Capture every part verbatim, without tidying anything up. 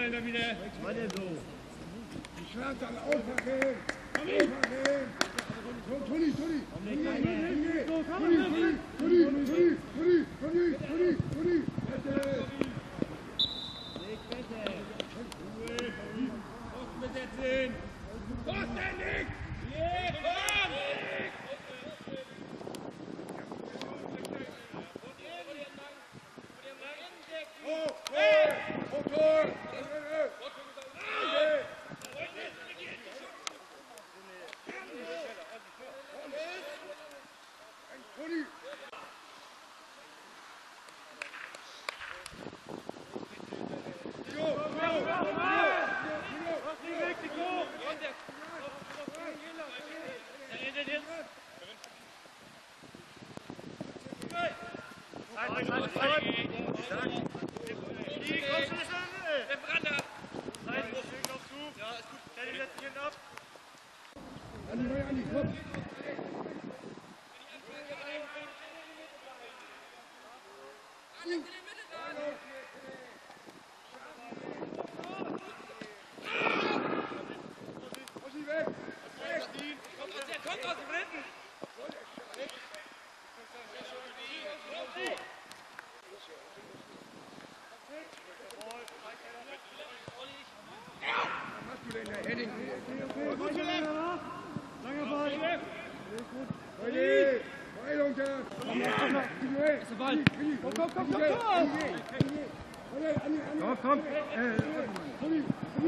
Schnell wieder. Weiter so. Die Schwarz an aufwachen. Aufwachen. Toni, Toni. Toni, Toni, Toni, Toni, Toni, Toni, Toni, Toni. Post besetzen. Post endlich. Yeah, komm. Oh, hey, oh, Tor. Toni. Andi, neue Andi, komm. Ossi, weg. Der kommt aus dem Ritten. Was machst du denn da? Heading. Langer Ball. Heidi, Heilung da. Ist der Ball. Komm, komm, komm, komm. Komm, komm. Äh, Toni,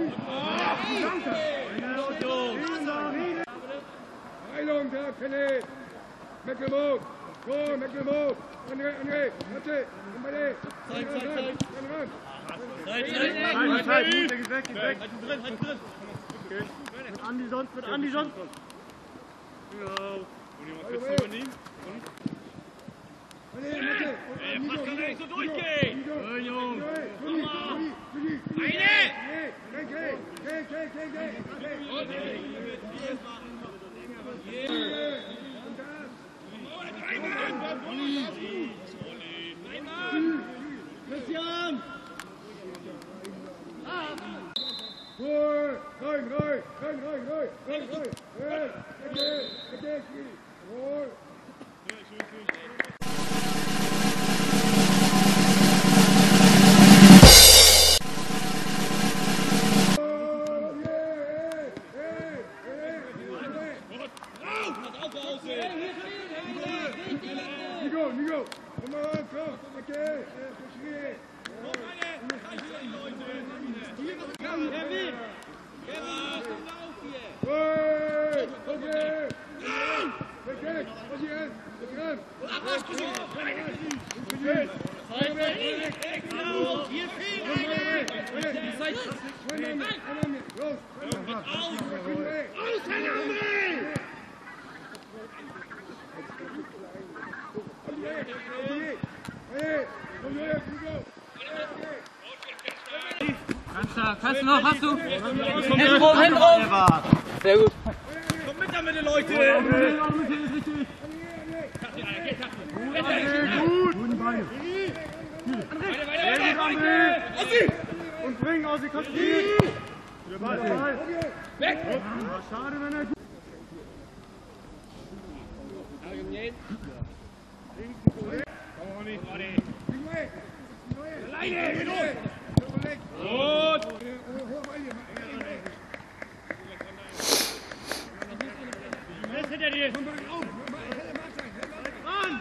Toni. Heilung da, Pelle. Mecklenburg. So, Mecklenburg. André, André. Warte. Komm bei dir. Zeig, zeig, zeig. Zeit, Zeit, Zeit. Geht weg, geht weg. Halt drin, halt drin. Mit Andi sonst, mit Andi sonst. Ja. Und jemand kurz übernehmen. Ey, Pass kann ja nicht so durchgehen. Hey, Jungs. Eine! Christian! Rein, rein, rein, rein, rein, rein, rein, rein. Hey, okay, okay, okay. Nico, Nico, komm mal ran, komm, okay, okay. Hey, okay. Okay, was hier an? Was hier an? Hier fehlt einer! Los! Aus, Herr André! Hey, komm her, Nico! Kannst du, kannst du noch, hast du? Hände drauf, Hände drauf! Sehr gut. Komm mit damit, Leute! Guten Beine. Weiter, weiter, Ossi! Und bring, Ossi, konzentriert. Weg! Schade, wenn er gut. Alleine! Gut! Was hinter dir? Mann!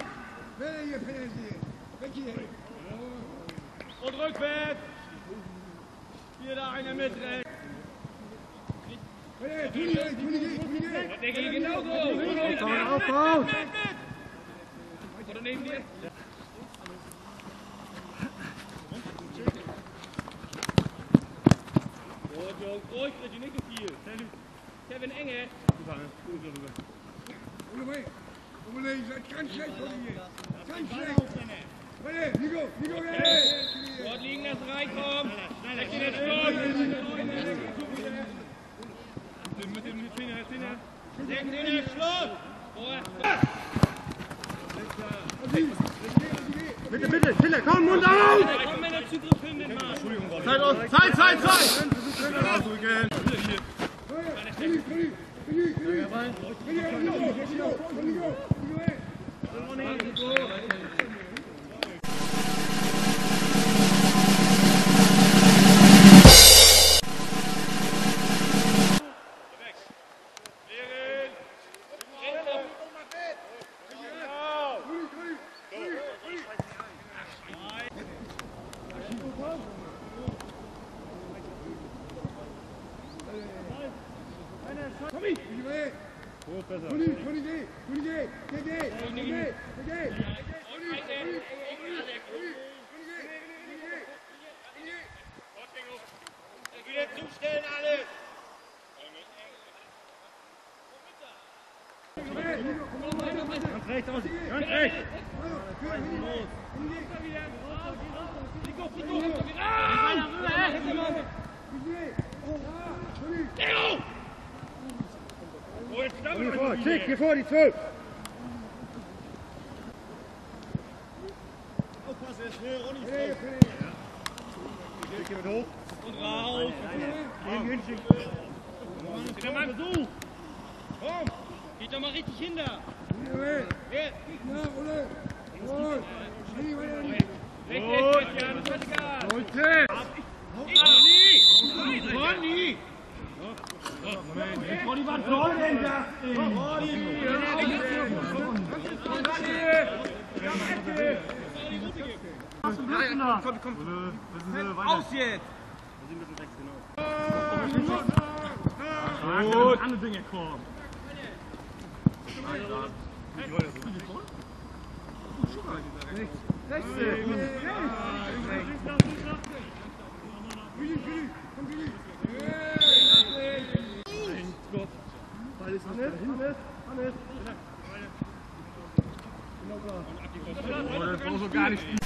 Und rückwärts! Hier da einer mit rechts! Der geht genauso! Aufbau! Oder neben dir? Gut, Jungs, ruhig, Freddy, nicht so viel. Kevin Enge. Ole, ihr seid ganz schlecht von hier. Ganz schlecht. Nico, Nico, hey! Dort liegen, dass reinkommt. Weg in den Schluss. Mit dem Zehner, Zehner. Zehner, Schluss. Bitte, bitte, Tiller, komm, Mund auf! Komm, wenn der Zugriff findet, Mann. Entschuldigung, Zeit aus! Zeit, Zeit, Zeit! Ausrücken! Wieder zustellen alles! Ganz rechts aus! Ganz rechts! Hier vor, Schick, hier vor, die zwölf! Aufpassen, er ist schnell, Ronny ist drauf. Schick, hier mit hoch. Und raus! Gehen, hin, Schick. Der Mann versucht! Komm! Geht doch mal richtig hin da! Weg, weg, Christian! Völliger! Leute! Ronny! Ronny! Ronny, was soll denn das? Komm, komm. Aus jetzt! Gut. Andere Dinge kommen. Rechts. Ball ist Hannes, Hannes, Hannes. Oh, das brauchst du gar nicht spielen.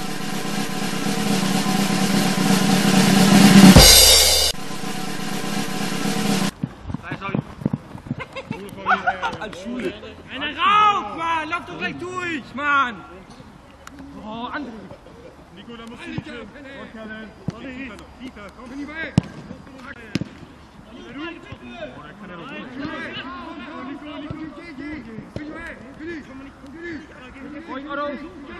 Als Schule. Einer rauf, Mann! Lauf doch gleich durch, Mann! Oh, André! Nico, da musst du nicht hin. Sorry, tiefer, komm. Komm, weg! Oh, der kann ja noch gut. Nico, Nico, geh, geh! Komm weg! Willi! Komm, Willi! Ruhig, Otto!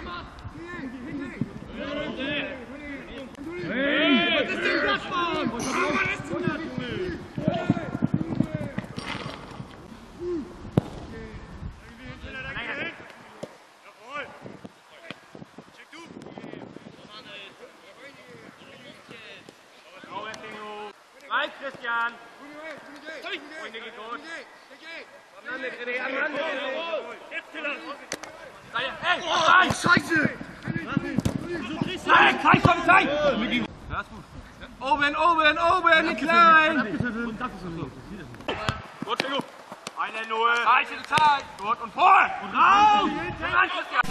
Hey! Was ist denn das, Mann? Was ist denn das? Rein, Christian! Freunde, geht durch! Hey! Nein! Scheiße! Nein! Kai, komm, Kai! Ja, ist gut. Oben, oben, oben, klein! Gut, Figo! Eine Null! Zeichen, Zeit! Gut und vor! Und raus! Nein, Christian!